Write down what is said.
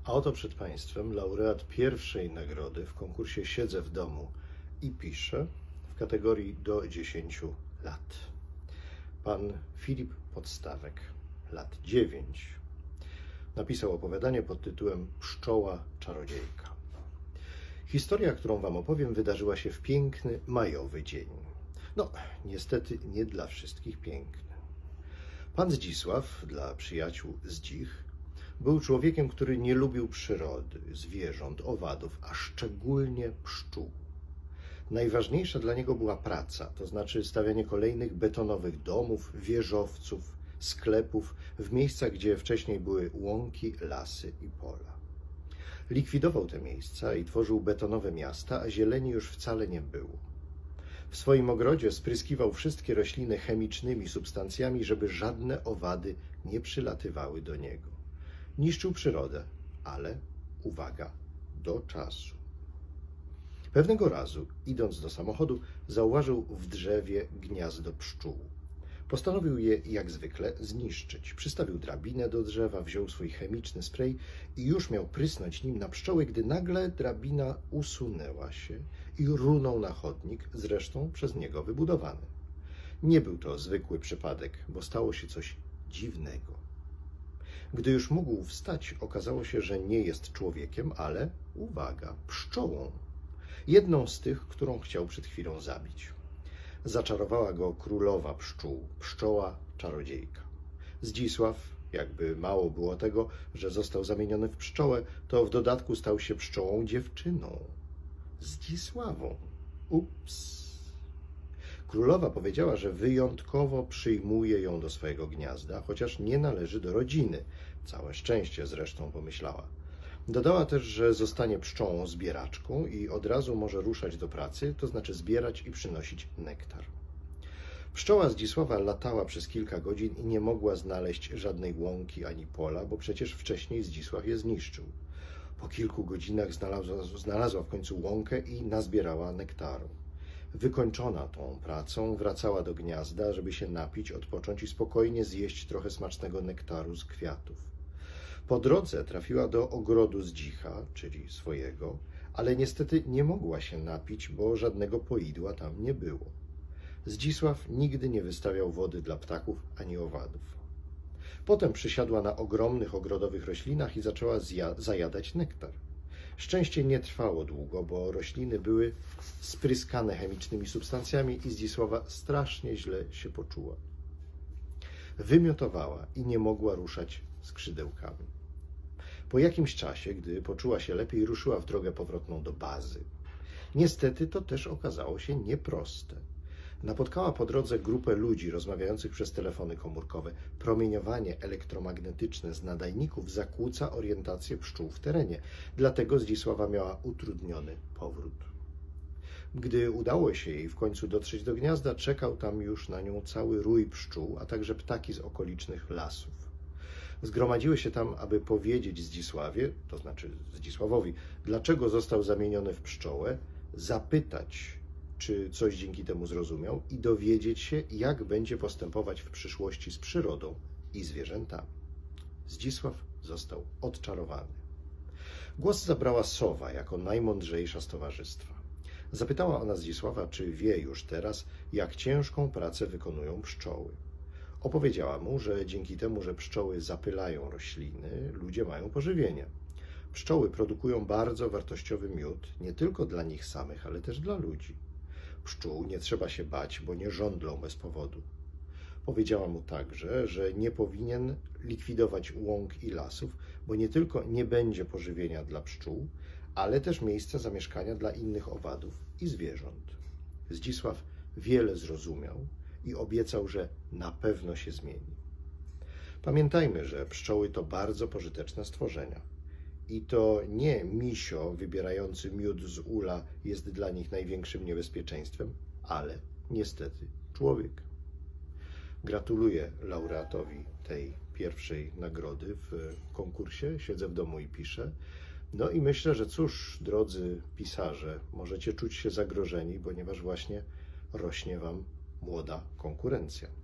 A oto przed Państwem laureat pierwszej nagrody w konkursie Siedzę w domu i piszę w kategorii do 10 lat. Pan Filip Podstawek, lat 9, napisał opowiadanie pod tytułem Pszczoła czarodziejka. Historia, którą Wam opowiem, wydarzyła się w piękny majowy dzień. No, niestety nie dla wszystkich piękny. Pan Zdzisław, dla przyjaciół Zdzich, był człowiekiem, który nie lubił przyrody, zwierząt, owadów, a szczególnie pszczół. Najważniejsza dla niego była praca, to znaczy stawianie kolejnych betonowych domów, wieżowców, sklepów w miejscach, gdzie wcześniej były łąki, lasy i pola. Likwidował te miejsca i tworzył betonowe miasta, a zieleni już wcale nie było. W swoim ogrodzie spryskiwał wszystkie rośliny chemicznymi substancjami, żeby żadne owady nie przylatywały do niego. Niszczył przyrodę, ale, uwaga, do czasu. Pewnego razu, idąc do samochodu, zauważył w drzewie gniazdo pszczół. Postanowił je, jak zwykle, zniszczyć. Przystawił drabinę do drzewa, wziął swój chemiczny sprej i już miał prysnąć nim na pszczoły, gdy nagle drabina usunęła się i runął na chodnik, zresztą przez niego wybudowany. Nie był to zwykły przypadek, bo stało się coś dziwnego. Gdy już mógł wstać, okazało się, że nie jest człowiekiem, ale, uwaga, pszczołą. Jedną z tych, którą chciał przed chwilą zabić. Zaczarowała go królowa pszczół, pszczoła czarodziejka. Zdzisław, jakby mało było tego, że został zamieniony w pszczołę, to w dodatku stał się pszczołą dziewczyną. Zdzisławą. Ups. Królowa powiedziała, że wyjątkowo przyjmuje ją do swojego gniazda, chociaż nie należy do rodziny. Całe szczęście zresztą, pomyślała. Dodała też, że zostanie pszczołą zbieraczką i od razu może ruszać do pracy, to znaczy zbierać i przynosić nektar. Pszczoła Zdzisława latała przez kilka godzin i nie mogła znaleźć żadnej łąki ani pola, bo przecież wcześniej Zdzisław je zniszczył. Po kilku godzinach znalazła w końcu łąkę i nazbierała nektaru. Wykończona tą pracą, wracała do gniazda, żeby się napić, odpocząć i spokojnie zjeść trochę smacznego nektaru z kwiatów. Po drodze trafiła do ogrodu Zdzicha, czyli swojego, ale niestety nie mogła się napić, bo żadnego poidła tam nie było. Zdzisław nigdy nie wystawiał wody dla ptaków ani owadów. Potem przysiadła na ogromnych ogrodowych roślinach i zaczęła zajadać nektar. Szczęście nie trwało długo, bo rośliny były spryskane chemicznymi substancjami i Zdzisława strasznie źle się poczuła. Wymiotowała i nie mogła ruszać skrzydełkami. Po jakimś czasie, gdy poczuła się lepiej, ruszyła w drogę powrotną do bazy. Niestety to też okazało się nieproste. Napotkała po drodze grupę ludzi rozmawiających przez telefony komórkowe. Promieniowanie elektromagnetyczne z nadajników zakłóca orientację pszczół w terenie, dlatego Zdzisława miała utrudniony powrót. Gdy udało się jej w końcu dotrzeć do gniazda, czekał tam już na nią cały rój pszczół, a także ptaki z okolicznych lasów. Zgromadziły się tam, aby powiedzieć Zdzisławie, to znaczy Zdzisławowi, dlaczego został zamieniony w pszczołę, zapytać, czy coś dzięki temu zrozumiał i dowiedzieć się, jak będzie postępować w przyszłości z przyrodą i zwierzętami. Zdzisław został odczarowany. Głos zabrała sowa jako najmądrzejsza z towarzystwa. Zapytała ona Zdzisława, czy wie już teraz, jak ciężką pracę wykonują pszczoły. Opowiedziała mu, że dzięki temu, że pszczoły zapylają rośliny, ludzie mają pożywienie. Pszczoły produkują bardzo wartościowy miód, nie tylko dla nich samych, ale też dla ludzi. Pszczół nie trzeba się bać, bo nie żądlą bez powodu. Powiedziała mu także, że nie powinien likwidować łąk i lasów, bo nie tylko nie będzie pożywienia dla pszczół, ale też miejsca zamieszkania dla innych owadów i zwierząt. Zdzisław wiele zrozumiał i obiecał, że na pewno się zmieni. Pamiętajmy, że pszczoły to bardzo pożyteczne stworzenia. I to nie misio wybierający miód z ula jest dla nich największym niebezpieczeństwem, ale niestety człowiek. Gratuluję laureatowi tej pierwszej nagrody w konkursie Siedzę w domu i piszę. No i myślę, że cóż, drodzy pisarze, możecie czuć się zagrożeni, ponieważ właśnie rośnie wam młoda konkurencja.